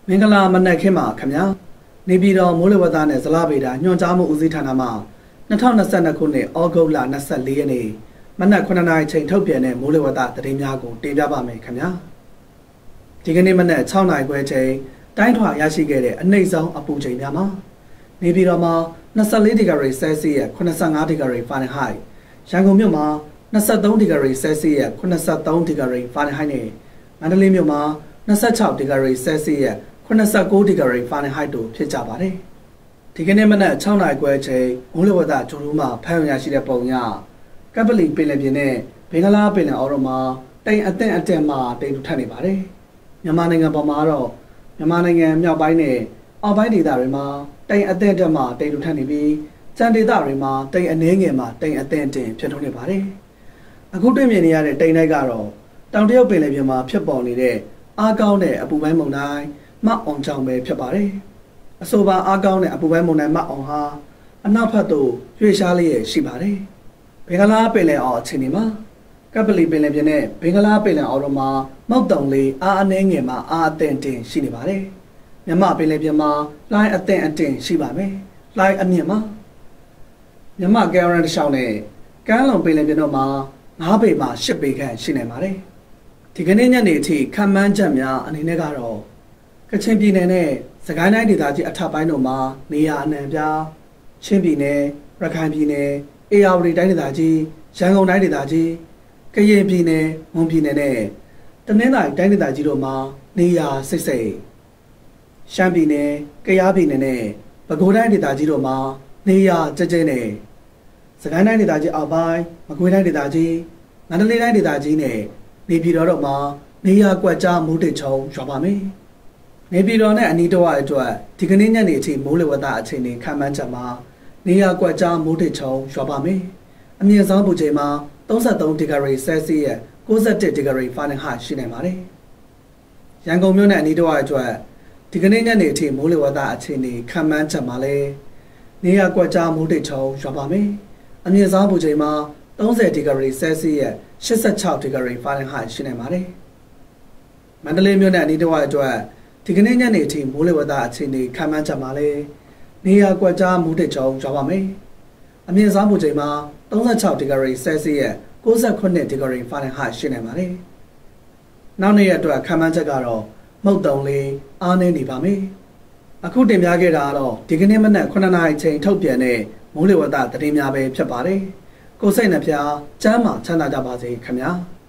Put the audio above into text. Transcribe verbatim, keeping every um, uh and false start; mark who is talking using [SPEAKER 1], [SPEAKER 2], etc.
[SPEAKER 1] မင်္ဂလာမနက်ခင်းပါခင်ဗျာနေပြည်တော်မိုးလေဝသနဲ့ဇလဗေဒညွှန်ကြားမှုဦးစီးဌာနမှ၂၀၂၂ခုနှစ်ဩဂုတ်လ၂၄ရက်နေ့မနက်ခုနှစ်နာရီချိန်ထုတ်ပြန်တဲ့မိုးလေဝသသတင်းများကိုတင်ပြပါမယ်ခင်ဗျာဒီကနေ့မနက်၆နာရီခွဲချိန်တိုင်းထွာရရှိခဲ့တဲ့အနှိမ့်ဆုံးအပူချိန်များမှာနေပြည်တော်မှာ၂၄ဒီဂရီဆဲလ်စီယပ်၇၅ဒီဂရီဖာရင်ဟိုက်ရန်ကုန်မြို့မှာ၂၃ဒီဂရီဆဲလ်စီယပ်၇၃ဒီဂရီဖာရင်ဟိုက်နဲ့မန္တလေးမြို့မှာ၂၆ဒီဂရီဆဲလ်စီယပ်၇၉ဒီဂရီဖာရင်ဟိုက်တို့ဖြစ်ကြပါတယ်ဒီကနေ့မနက်၆နာရီခွဲချိန်မိုးလေဝသဂျုံလူးမှာဖမ်းရရှိတဲ့ပုံရကပ်ပလီပင်လယ်ပြင်နဲ့ဘင်္ဂလားပင်လယ်အော်တို့မှာတိမ်အသင့်အတင့်မှတိမ်ထူထပ်နေပါတယ်မြန်မာနိုင်ငံပေါ်မှာတော့မြန်မာနိုင်ငံမြောက်ပိုင်းနဲ့အောက်ပိုင်းဒေသတွေမှာတိမ်အသင့်တက်မှတိမ်ထူထပ်နေပြီးကျန်ဒေသတွေမှာတိမ်အနှဲငယ်မှတိမ်အသင့်တင်ဖြစ်ထွန်းနေပါတယ်အခုတွေ့မြင်နေရတဲ့တိမ်တိုင်းကတော့တောင်တရုတ်ပင်လယ်ပြင်မှာဖြစ်ပေါ်နေတဲ့အားကောင်းတဲ့အပူပိုင်းမုန်တိုင်းမတ်အောင်ကြောင့်ပဲဖြစ်ပါတယ်အဆိုပါအားကောင်းတဲ့အပူပိုင်းမုန်တိုင်းမတ်အောင်ဟာအနောက်ဘက်သို့ရွေ့ရှားလျက်ရှိပါတယ်ဘင်္ဂလားပင်လယ်အော်အခြေအနေမှာကပ်ပလီပင်လယ်ပြင်နဲ့ဘင်္ဂလားပင်လယ်အော်တို့မှာမုတ်တုံလေးအားအနှဲငယ်မှအားအသင့်တင်ရှိနေပါတယ်မြမပင်လယ်ပြင်မှာလှိုင်းအသင့်အတင်ရှိပါမယ်လှိုင်းအမြင့်မှာမြမကယ်ရန်တရှောင်းနဲ့ကမ်းလွန်ပင်လယ်ပြင်တို့မှာ၅ပေမှ၈ပေခန့်ရှိနေပါတယ်ဒီကနေ့ညနေအထိခံမှန်းချက်များအနေနဲ့ကတော့ကချင်ပြည်နယ်နဲ့စကိုင်းတိုင်းဒေသကြီးအထက်ပိုင်းတို့မှာနေရာအနှံ့ပြားချင်းပြည်နယ်ရခိုင်ပြည်နယ်အေရဝတီတိုင်းဒေသကြီးရန်ကုန်တိုင်းဒေသကြီးကရင်ပြည်နယ်မွန်ပြည်နယ်နဲ့တနင်္သာရီတိုင်းဒေသကြီးတို့မှာနေရာစိတ်စိတ်ရှမ်းပြည်နယ်ကယားပြည်နယ်နဲ့ပဲခူးတိုင်းဒေသကြီးတို့မှာနေရာကျကျနဲ့စကိုင်းတိုင်းဒေသကြီးအောက်ပိုင်းမကွေးတိုင်းဒေသကြီးမန္တလေးတိုင်းဒေသကြီးနဲ့နေပြည်တော်တို့မှာနေရာကွက်ကြားမိုးတိတ်ချုံရွာပါမယ်နေပြည်တော်နဲ့အနီးတစ်ဝိုက်အတွက်ဒီကနေ့ညနေအထိမိုးလေဝသအခြေအနေခန့်မှန်းချက်မှာနေရာကွက်ကြားမိုးတိတ်ချုံရွာပါမယ်အမြင့်ဆုံးပူချိန်မှာ၃၃ဒီဂရီဆဲလ်စီယပ်၉၁ဒီဂရီဖာရင်ဟိုက်ရှိနေပါတယ်ရန်ကုန်မြို့နဲ့အနီးတစ်ဝိုက်အတွက်ဒီကနေ့ညနေအထိမိုးလေဝသအခြေအနေခန့်မှန်းချက်မှာလည်းနေရာကွက်ကြားမိုးတိတ်ချုံရွာပါမယ်အမြင့်ဆုံးပူချိန်မှာ၃၀ဒီဂရီဆဲလ်စီယပ်၈၆ဒီဂရီဖာရင်ဟိုက်ရှိနေပါတယ်မန္တလေးမြို့နဲ့အနီးတစ်ဝိုက်အတွက်ဒီကနေ့ညနေအထိမိုးလေဝသအခြေအနေခန့်မှန်းချက်မှာလည်းနေရာကွက်ကြားမိုးတိတ်ချုံရွာပါမယ်အမြင့်ဆုံးပူချိန်မှာ၃၆ဒီဂရီဆဲလ်စီယပ်၉၉ဒီဂရီဖာရင်ဟိုက်ရှိနေပါတယ်နောက်နေ့ရက်အတွက်ခန့်မှန်းချက်ကတော့မုတ်တုံလေးအားနည်းနေပါမယ်အခုတင်ပြခဲ့တာကတော့ဒီကနေ့မနက်ခုနှစ်နာရီချိန်ထုတ်ပြန်တဲ့မိုးလေဝသသတင်းများပဲဖြစ်ပါတယ်ကိုယ်စိတ်နှပြချမ်းသာချမ်းသာကြပါစေခင်ဗျာ